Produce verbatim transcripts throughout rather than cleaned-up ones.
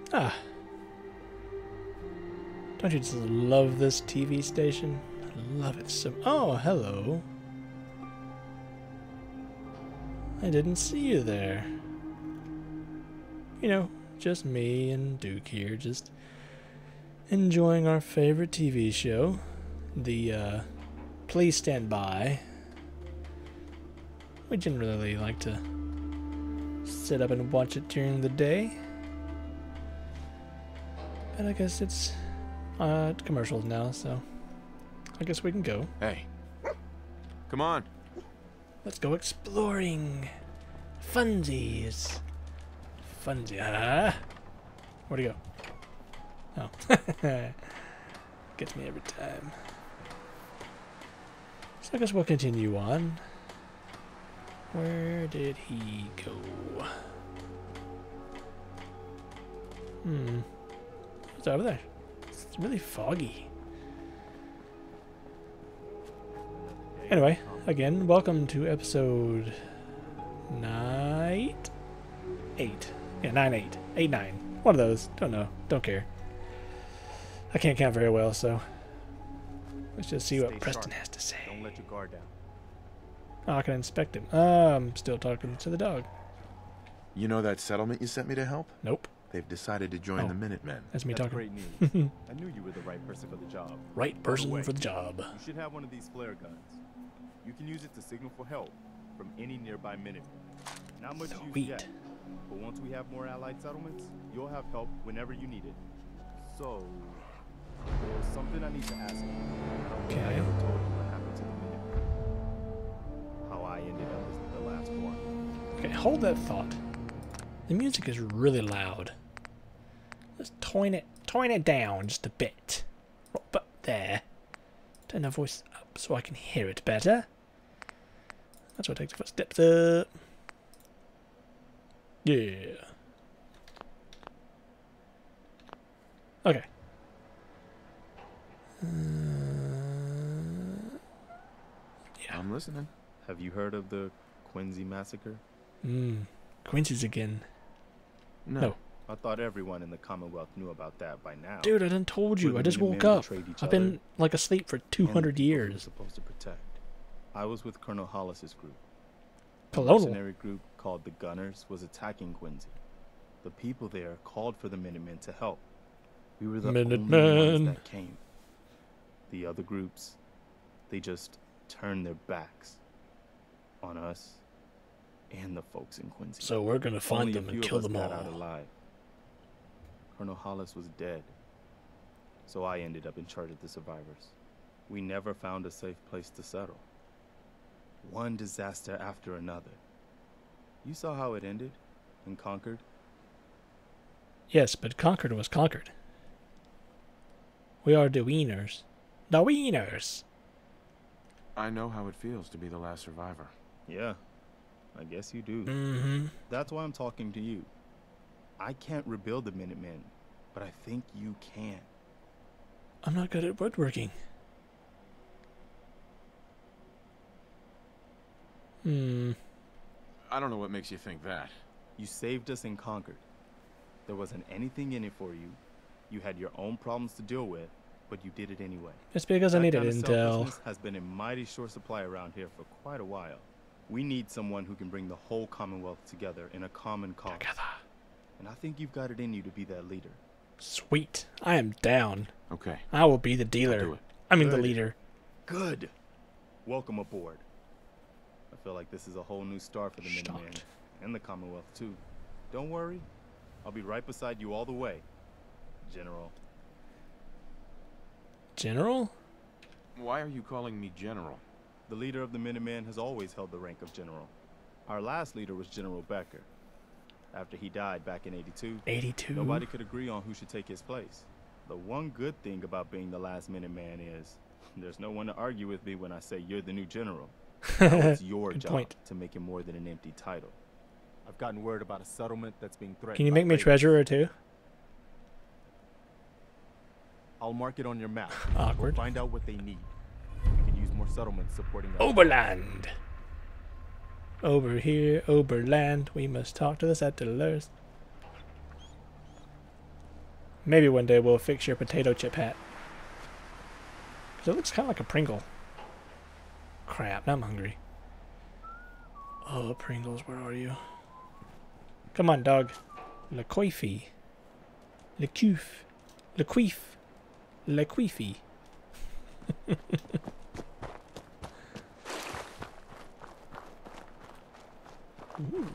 Ah. Don't you just love this T V station? I love it so... Oh, hello. I didn't see you there. You know, just me and Duke here, just enjoying our favorite T V show. The, uh, Please Stand By. We generally like to sit up and watch it during the day. But I guess it's uh, commercials now, so I guess we can go. Hey, come on. Let's go exploring. Funsies. Funsies. Ah. Where'd he go? Oh. Gets me every time. So I guess we'll continue on. Where did he go? Hmm. What's over there? It's really foggy. Anyway, again, welcome to episode nine, eight. Yeah, nine, eight, eight, nine. One of those. Don't know. Don't care. I can't count very well, so let's just see what Stay Preston sharp. has to say. Don't let your guard down. Oh, I can inspect him. Uh, I'm still talking to the dog. You know that settlement you sent me to help? Nope. They've decided to join Oh. the Minutemen. That's me That's talking. great news. I knew you were the right person for the job. Right person way, for the job. You should have one of these flare guns. You can use it to signal for help from any nearby Minutemen. Not much Sweet. use yet, but once we have more allied settlements, you'll have help whenever you need it. So, there's something I need to ask you. I Okay. never told you what happened to the Minutemen. How I ended up as the last one. Okay, hold that thought. The music is really loud. Let's tone it, tone it down just a bit. But there. Turn the voice up so I can hear it better. That's what takes the footsteps up. Yeah. Okay. Uh, yeah. I'm listening. Have you heard of the Quincy massacre? Hmm. Quincy's again. No. No. I thought everyone in the Commonwealth knew about that by now. Dude, I done told you. Where I the just woke Minutemen up. betrayed each I've other been like asleep for two and hundred who we were years. supposed to protect. I was with Colonel Hollis's group. A Colonel. mercenary group called the Gunners was attacking Quincy. The people there called for the Minutemen to help. We were the only Minutemen. ones that came. The other groups, they just turned their backs on us and the folks in Quincy. So we're gonna find Only a them few and of kill us them got out all. alive. Colonel Hollis was dead, so I ended up in charge of the survivors. We never found a safe place to settle. One disaster after another. You saw how it ended in Concord? Yes, but Concord was conquered. We are the wieners. The wieners! I know how it feels to be the last survivor. Yeah, I guess you do. Mm-hmm. That's why I'm talking to you. I can't rebuild the Minutemen, but I think you can. I'm not good at woodworking. Hmm. I don't know what makes you think that. You saved us in Concord. There wasn't anything in it for you. You had your own problems to deal with, but you did it anyway. It's because I That needed kind of intel. selflessness has been in mighty short supply around here for quite a while. We need someone who can bring the whole Commonwealth together in a common cause. Together. And I think you've got it in you to be that leader. Sweet. I am down. Okay. I will be the I'll dealer. do it. I mean the Good. leader. Good. Welcome aboard. I feel like this is a whole new start for the Minutemen Shocked. and the Commonwealth too. Don't worry. I'll be right beside you all the way, General. General? Why are you calling me General? The leader of the Minutemen has always held the rank of General. Our last leader was General Becker. After he died back in eighty-two, eighty-two. nobody could agree on who should take his place. The one good thing about being the last Minuteman is there's no one to argue with me when I say you're the new general. Now it's your Good job point. to make it more than an empty title. I've gotten word about a settlement that's being threatened. Can you by make me raiders. treasurer too? I'll mark it on your map. Awkward. We'll find out what they need. We can use more settlements supporting us. Oberland. Over here, Oberland. We must talk to the settlers. Maybe one day we'll fix your potato chip hat. Because it looks kind of like a Pringle. Crap, now I'm hungry. Oh, Pringles, where are you? Come on, dog. Le coify. Le cuif. Le queef. Le queefy. Ooh.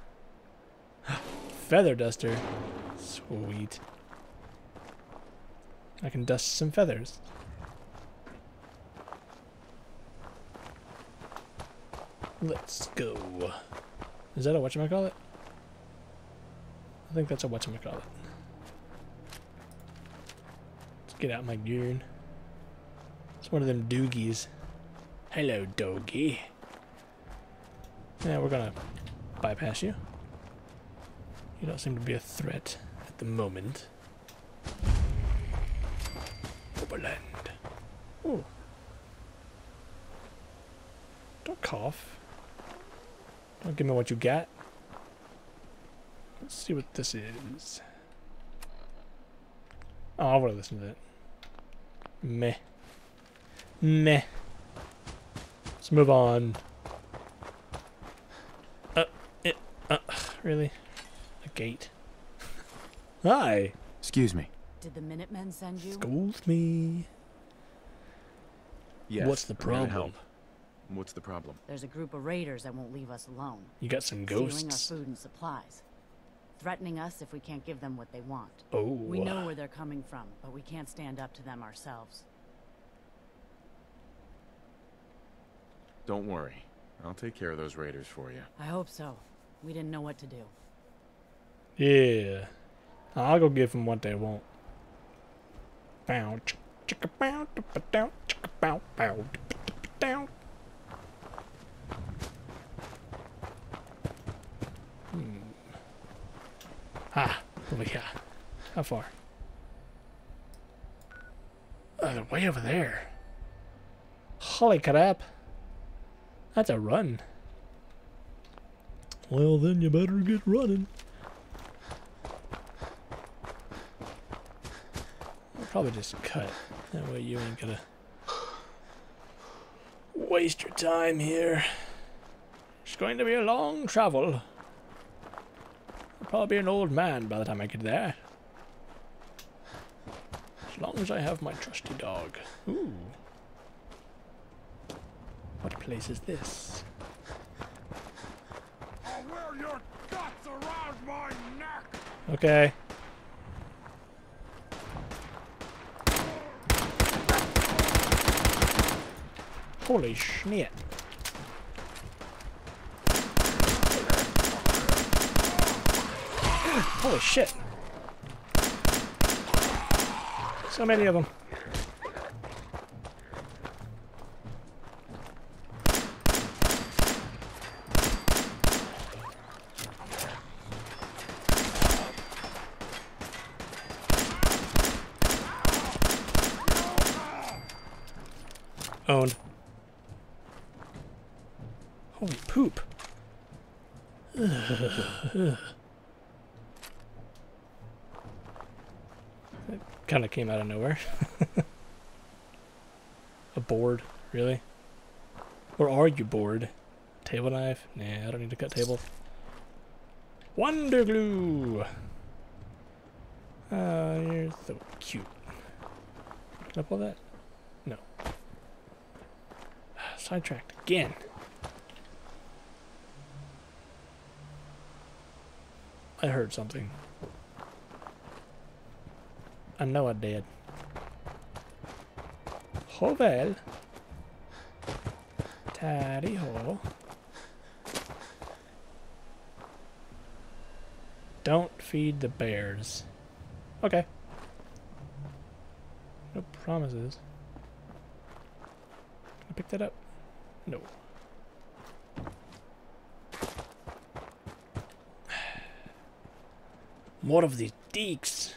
Feather duster. Sweet. I can dust some feathers. Let's go. Is that a whatchamacallit? I think that's a whatchamacallit. Let's get out my goon. It's one of them doogies. Hello, doggy. Yeah, we're gonna bypass you. You don't seem to be a threat at the moment. Overland. Ooh. Don't cough. Don't give me what you got. Let's see what this is. Oh, I want to listen to that. Meh. Meh. Let's move on. Uh, it, uh, really? A gate. Hi. Excuse me. Did the Minutemen send you? Excuse me. Yes. What's the I'm here to problem? help. What's the problem? There's a group of raiders that won't leave us alone. You got some Stealing ghosts. our food and supplies. Threatening us if we can't give them what they want. Oh. We know where they're coming from, but we can't stand up to them ourselves. Don't worry. I'll take care of those raiders for you. I hope so. We didn't know what to do. Yeah. I'll go give them what they want. Bow, chicka, chicka, bow, chicka, down, chicka, bow, bow, down. Hmm. Ah, over here. How far? Oh, they're way over there. Holy crap. That's a run. Well, then you better get running. I'll probably just cut. That way you ain't gonna waste your time here. It's going to be a long travel. I'll probably be an old man by the time I get there. As long as I have my trusty dog. Ooh. What place is this? I'll wear your guts around my neck! Okay. Holy shit. Holy shit. So many of them. Owned. Holy poop. That kind of came out of nowhere. A board, really? Or are you bored? Table knife? Nah, I don't need to cut tables. Wonder glue! Oh, you're so cute. Can I pull that? No. Sidetracked again. I heard something. I know I did. Ho vel. Tidy ho. Don't feed the bears. Okay. No promises. Can I pick that up? No. More of these deeks.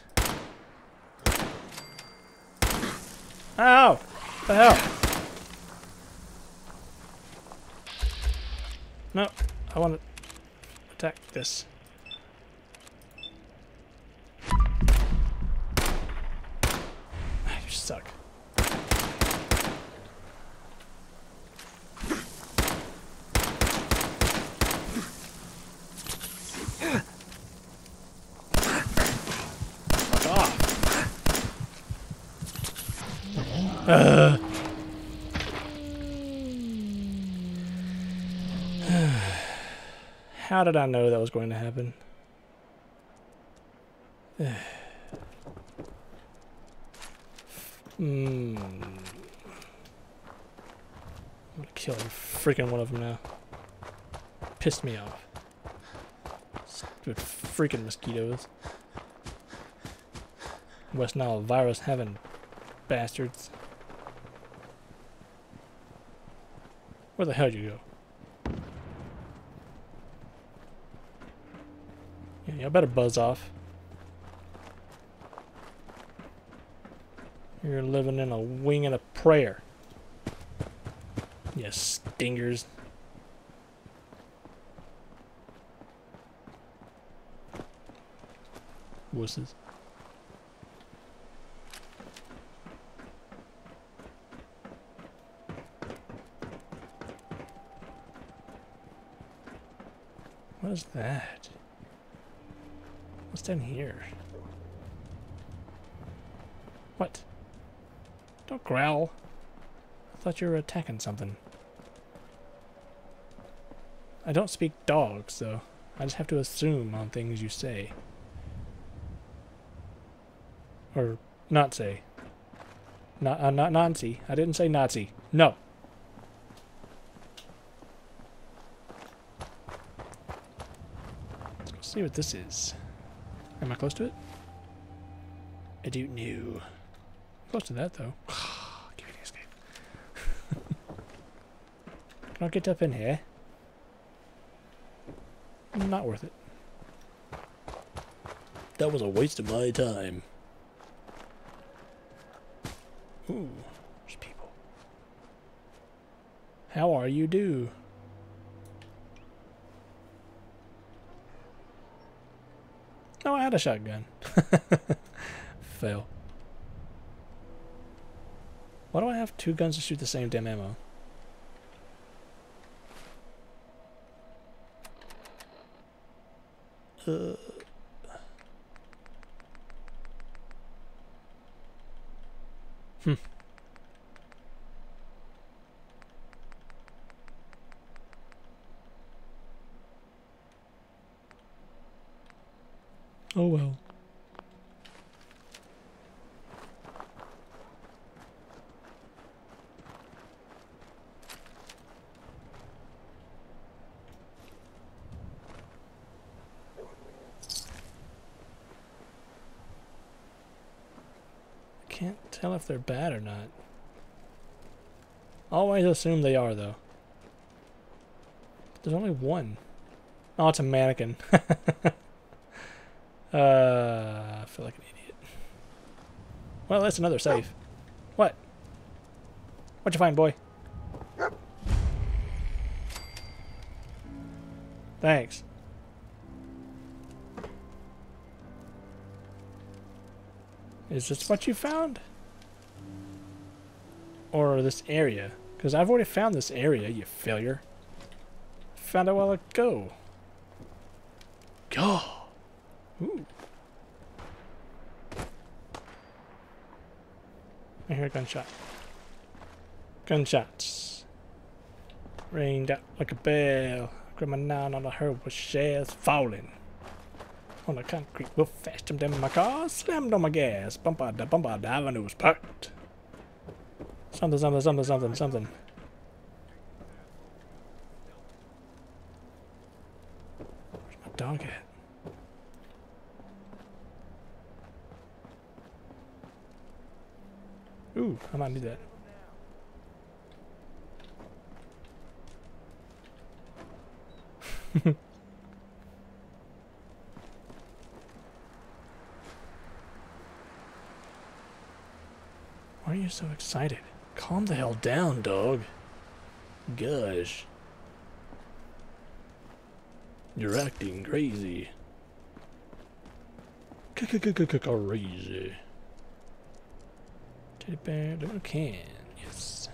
Ow! What the hell? No, I want to attack this. Uh. How did I know that was going to happen? Hmm. I'm gonna kill freaking one of them now. Pissed me off. Stupid freaking mosquitoes. West Nile virus having bastards. Where the hell did you go? Yeah, y'all better buzz off. You're living in a wing and a prayer. You stingers. Wusses. What is that? What's down here? What? Don't growl. I thought you were attacking something. I don't speak dog, so I just have to assume on things you say. Or not say. Not, uh, not Nazi. I didn't say Nazi. No. Let's go see what this is. Am I close to it? I don't know. Close to that, though. Give me the escape. Can I get up in here? Not worth it. That was a waste of my time. Ooh, there's people. How are you, do? Oh, I had a shotgun. Fail. Why do I have two guns to shoot the same damn ammo? Uh. Hmm. Oh well. Can't tell if they're bad or not. Always assume they are, though. There's only one. Oh, it's a mannequin. uh, I feel like an idiot. Well, that's another safe. What? What'd you find, boy? Thanks. Is this what you found? Or this area? Because I've already found this area, you failure. Found it a while ago. Go. Ooh. I hear a gunshot. Gunshots. Rained out like a bell. Grab my nine on the herd with shells falling. On the concrete roof, fast jumped in my car, slammed on my gas, bump out the bump out the avenue was parked. Something, something, something, something, something. Where's my dog at? Ooh, I might need that. Why are you so excited? Calm the hell down, dog. Gosh. You're acting crazy. Crazy. Teddy bear, little can. Yes.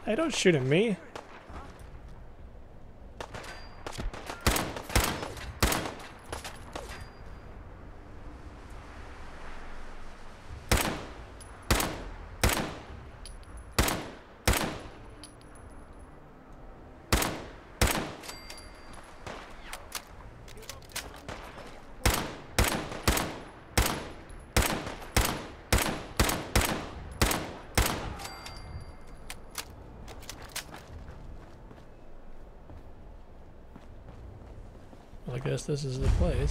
Hey, don't shoot at me. Well, I guess this is the place.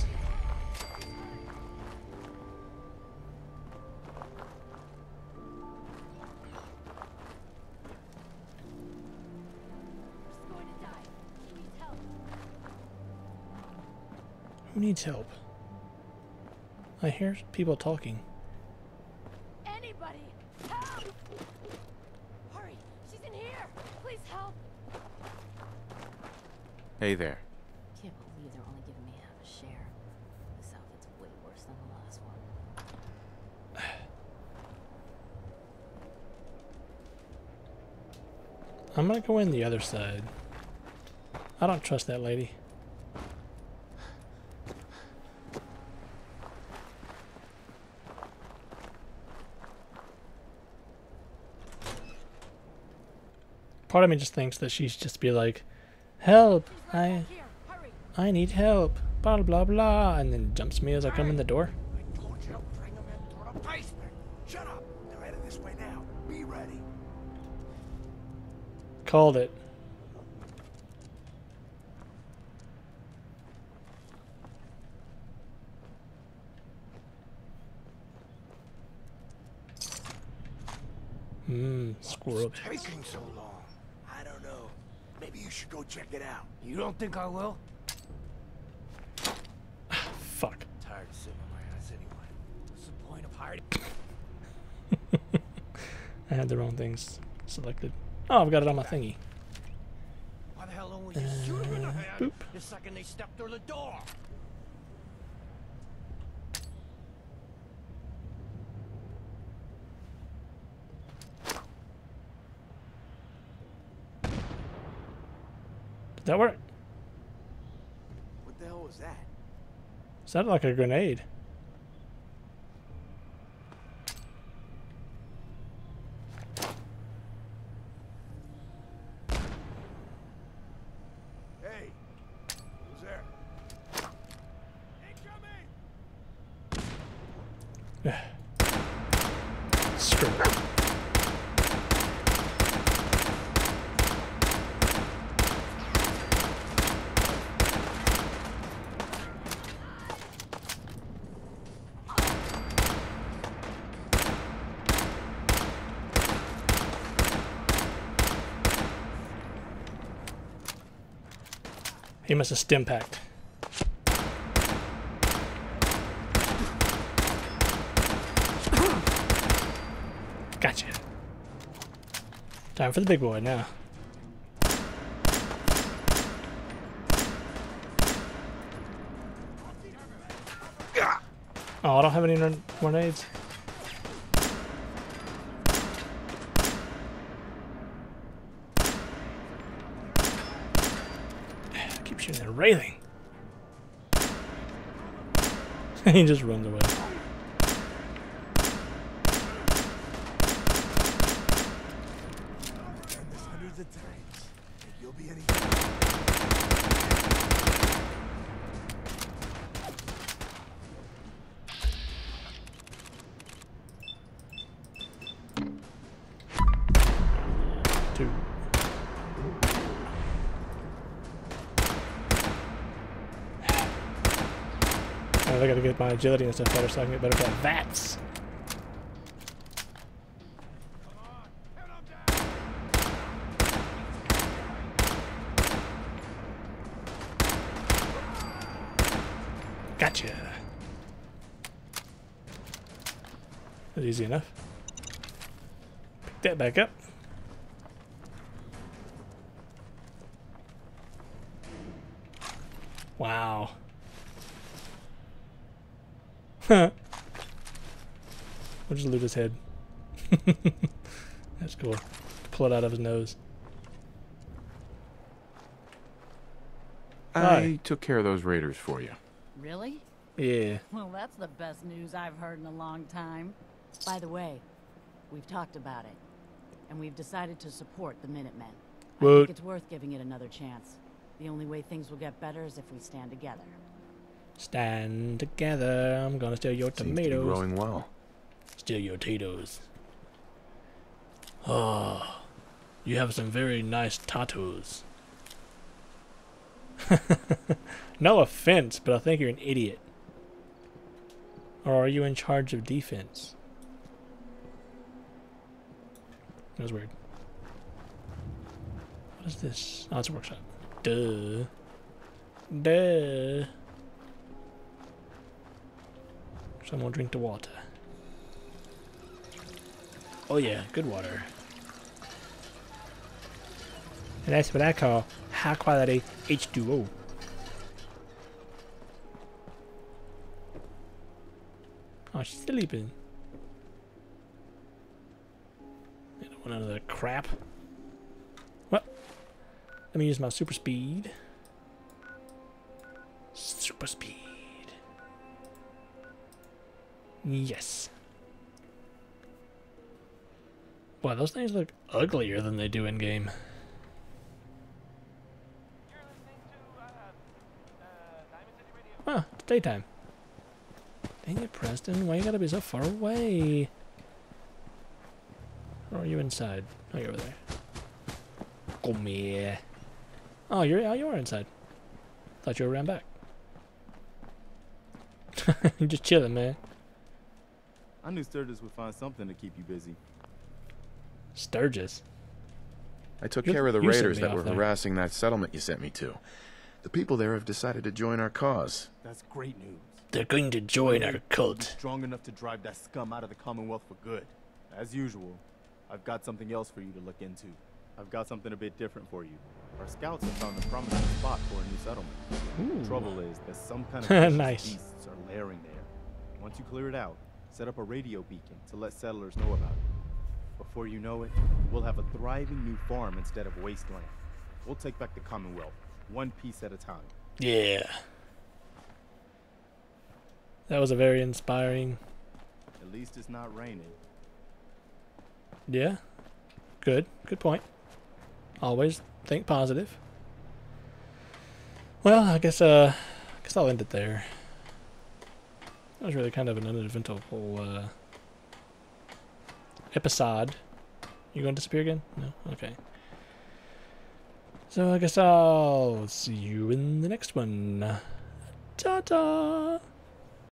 Who needs help? I hear people talking. Anybody, help! Hurry, she's in here. Please help. Hey there. Can't believe they're only giving me half a share. This outfit's way worse than the last one. I'm gonna go in the other side. I don't trust that lady. Part of me just thinks that she's just be like, help, I Here, hurry. I need help, blah blah blah, and then jumps me as I come in the door. I told you, bring them into the basement. Shut up. They're headed this way now. Be ready. Called it. Mmm, squirrel. What's taking so long? I don't know. Maybe you should go check it out. You don't think I will? Fuck. Tired of sitting on my ass anyway. What's the point of hiding? I had the wrong things selected. Oh, I've got it on my thingy. Why the hell don't we just shoot them in the head boop. the second they step through the door? Did that work? What the hell was that? Sounded like a grenade. Hey, who's there? Incoming! Screw it. He must have stim packed. Gotcha. Time for the big boy now. Oh, I don't have any gren- grenades. Keep shooting the railing. He just runs away. Done this hundreds of times. Think you'll be any Two. Alright, I gotta get my agility and stuff better so I can get better at VATS. Gotcha. That's easy enough. Pick that back up. Wow. Huh. We'll just loot his head. That's cool. Pull it out of his nose. I Hi. took care of those raiders for you. Really? Yeah. Well, that's the best news I've heard in a long time. By the way, we've talked about it, and we've decided to support the Minutemen. I What? think it's worth giving it another chance. The only way things will get better is if we stand together. Stand together. I'm gonna steal your Seems to be tomatoes. growing well. Steal your potatoes. Oh, you have some very nice tattoos. No offense, but I think you're an idiot. Or are you in charge of defense? That was weird. What is this? Oh, it's a workshop. Duh. Duh. Someone drink the water. Oh yeah, good water. And that's what I call high quality H two O. Oh, she's sleeping. I don't want none of that crap. Well, let me use my super speed. Super speed. Yes. Wow, those things look uglier than they do in game. Huh, it's daytime. Dang it, Preston. Why you gotta be so far away? Or are you inside? Oh, you're over there. Come here. Oh, you're, oh, you are inside. Thought you were around back. You're just chilling, man. I knew Sturgis would find something to keep you busy. Sturgis. I took You- care of the you sent raiders me that off were there. harassing that settlement you sent me to. The people there have decided to join our cause. That's great news. They're going to join our You're cult. strong enough to drive that scum out of the Commonwealth for good. As usual, I've got something else for you to look into. I've got something a bit different for you. Our scouts have found a prominent spot for a new settlement. Ooh. The trouble is that some kind of vicious Nice. beasts are layering there. Once you clear it out, set up a radio beacon to let settlers know about it. Before you know it, we'll have a thriving new farm instead of wasteland. We'll take back the Commonwealth, one piece at a time. Yeah. That was a very inspiring. At least it's not raining. Yeah. Good. Good point. Always think positive. Well, I guess uh I guess I'll end it there. That was really kind of an uneventful uh episode. You gonna disappear again? No? Okay. So I guess I'll see you in the next one. Ta-ta!